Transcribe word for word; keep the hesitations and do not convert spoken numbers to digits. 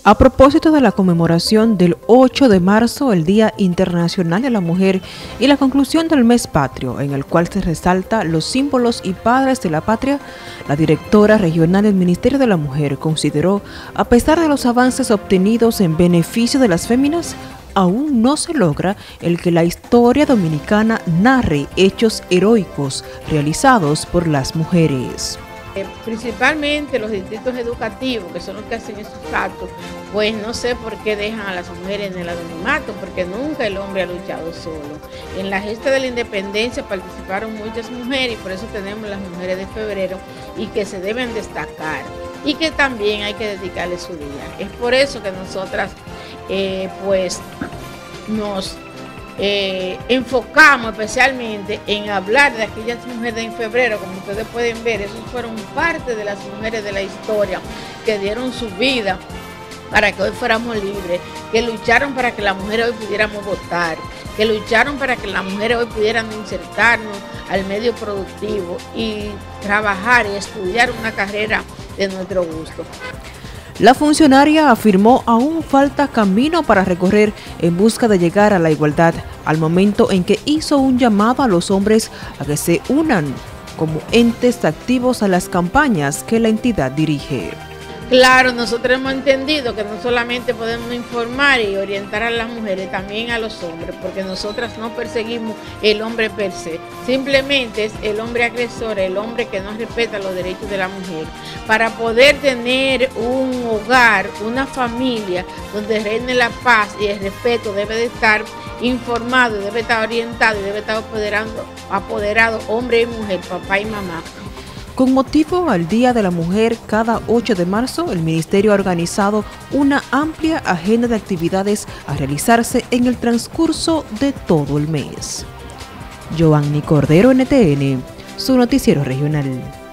A propósito de la conmemoración del ocho de marzo, el Día Internacional de la Mujer, y la conclusión del mes patrio, en el cual se resalta los símbolos y padres de la patria, la directora regional del Ministerio de la Mujer consideró, a pesar de los avances obtenidos en beneficio de las féminas, aún no se logra el que la historia dominicana narre hechos heroicos realizados por las mujeres. Principalmente los distritos educativos, que son los que hacen esos actos, pues no sé por qué dejan a las mujeres en el anonimato, porque nunca el hombre ha luchado solo. En la gesta de la independencia participaron muchas mujeres y por eso tenemos las mujeres de febrero y que se deben destacar y que también hay que dedicarle su día. Es por eso que nosotras eh, pues nos Eh, enfocamos especialmente en hablar de aquellas mujeres de en febrero. Como ustedes pueden ver, esos fueron parte de las mujeres de la historia que dieron su vida para que hoy fuéramos libres, que lucharon para que las mujeres hoy pudiéramos votar, que lucharon para que las mujeres hoy pudieran insertarnos al medio productivo y trabajar y estudiar una carrera de nuestro gusto. La funcionaria afirmó aún falta camino para recorrer en busca de llegar a la igualdad, al momento en que hizo un llamado a los hombres a que se unan como entes activos a las campañas que la entidad dirige. Claro, nosotros hemos entendido que no solamente podemos informar y orientar a las mujeres, también a los hombres, porque nosotras no perseguimos el hombre per se, simplemente es el hombre agresor, el hombre que no respeta los derechos de la mujer. Para poder tener un hogar, una familia donde reine la paz y el respeto, debe de estar informado, debe estar orientado y debe estar apoderado, apoderado hombre y mujer, papá y mamá. Con motivo al Día de la Mujer, cada ocho de marzo, el Ministerio ha organizado una amplia agenda de actividades a realizarse en el transcurso de todo el mes. Joanny Cordero, N T N, su noticiero regional.